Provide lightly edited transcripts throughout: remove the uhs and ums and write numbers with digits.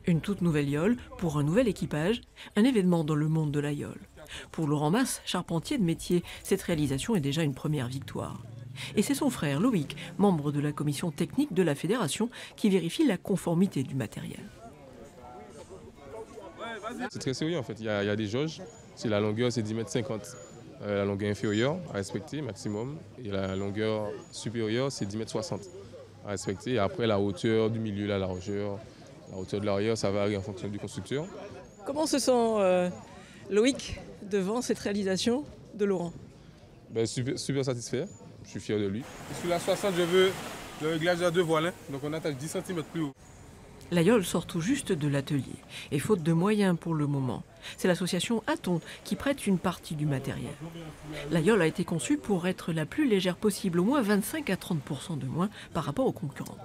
Une toute nouvelle yole pour un nouvel équipage, un événement dans le monde de la yole. Pour Laurent Mas, charpentier de métier, cette réalisation est déjà une première victoire. Et c'est son frère Loïc, membre de la commission technique de la fédération, qui vérifie la conformité du matériel. C'est très sérieux en fait, il y a des jauges. Si la longueur c'est 10,50 m, la longueur inférieure à respecter maximum, et la longueur supérieure c'est 10,60 m à respecter. Et après la hauteur du milieu, la largeur, la hauteur de l'arrière, ça varie en fonction du constructeur. Comment se sent Loïc devant cette réalisation de Laurent? Super satisfait, je suis fier de lui. Sur la 60, je veux le réglage à deux voiles, donc on attache 10 cm plus haut. La yole sort tout juste de l'atelier, et faute de moyens pour le moment, c'est l'association Aton qui prête une partie du matériel. La yole a été conçue pour être la plus légère possible, au moins 25 à 30% de moins par rapport aux concurrentes.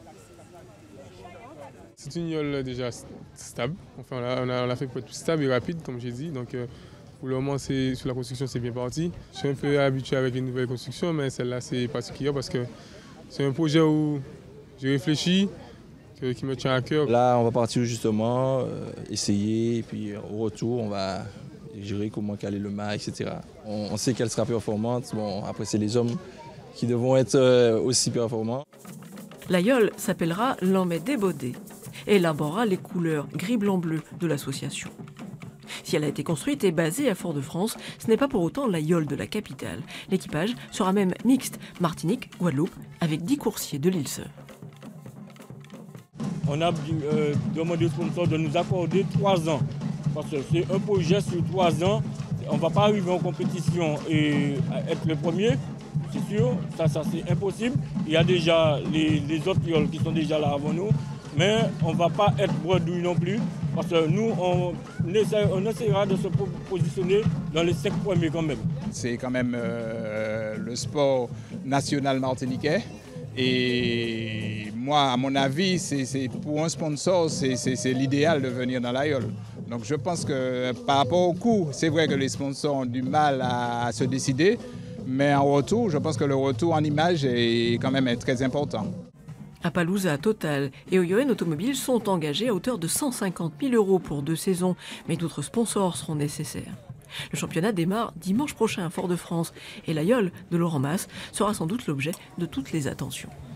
C'est une yole déjà stable, enfin, on l'a fait pour être plus stable et rapide comme j'ai dit, donc pour le moment sur la construction c'est bien parti. Je suis un peu habitué avec les nouvelles constructions, mais celle-là c'est particulier parce que c'est un projet où j'ai réfléchi, qui me tient à cœur. Là, on va partir justement, essayer, et puis au retour, on va gérer comment caler le mât, etc. On sait qu'elle sera performante. Bon, après, c'est les hommes qui devront être aussi performants. La yole s'appellera Lamé Débodé et élaborera les couleurs gris-blanc-bleu de l'association. Si elle a été construite et basée à Fort-de-France, ce n'est pas pour autant la yole de la capitale. L'équipage sera même mixte, Martinique, Guadeloupe, avec 10 coursiers de l'île Sœur. On a demandé aux sponsors de nous accorder 3 ans. Parce que c'est un projet sur 3 ans. On ne va pas arriver en compétition et être le premier, c'est sûr. Ça c'est impossible. Il y a déjà les autres yoles qui sont déjà là avant nous. Mais on ne va pas être bredouille non plus. Parce que nous, on essaiera de se positionner dans les 5 premiers quand même. C'est quand même le sport national martiniquais. Et moi, à mon avis, pour un sponsor, c'est l'idéal de venir dans la yole. Donc je pense que par rapport au coût, c'est vrai que les sponsors ont du mal à se décider, mais en retour, je pense que le retour en image est quand même très important. Appaloosa, Total et Oyoen Automobile sont engagés à hauteur de 150 000 € pour 2 saisons, mais d'autres sponsors seront nécessaires. Le championnat démarre dimanche prochain à Fort-de-France et la yole de Laurent Mas sera sans doute l'objet de toutes les attentions.